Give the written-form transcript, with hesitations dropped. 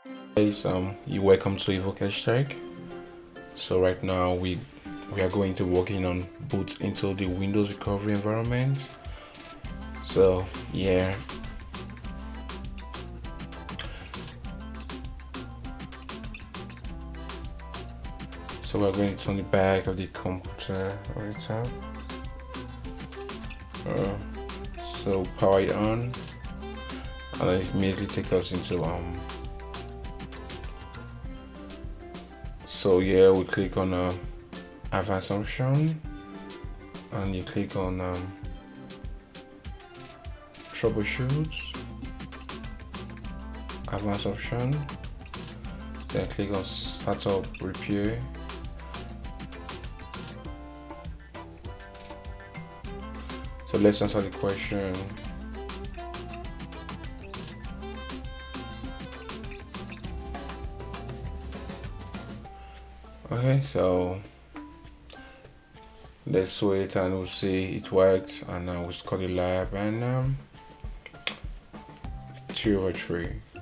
Guys, you welcome to Evocash Tech. So right now we are going to working on boot into the Windows recovery environment. So yeah. So we're going to on the back of the computer right top. So power it on, and it immediately take us into so yeah, we click on advanced option, and you click on troubleshoot, advanced option, then click on startup repair. So let's answer the question. Okay, so let's wait and we'll see it works, and we'll score the lab and 3/3.